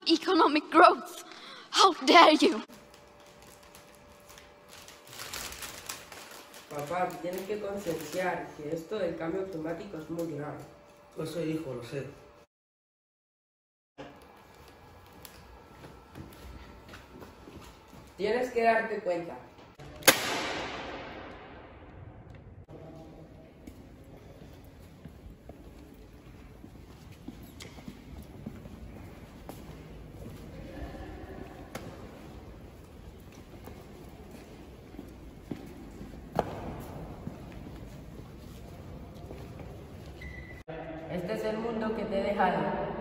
Economic growth. How dare you? Papá, tienes que concienciar que esto del cambio climático es muy grave. Lo sé, hijo, lo sé. Tienes que darte cuenta. Este es el mundo que te he dejado.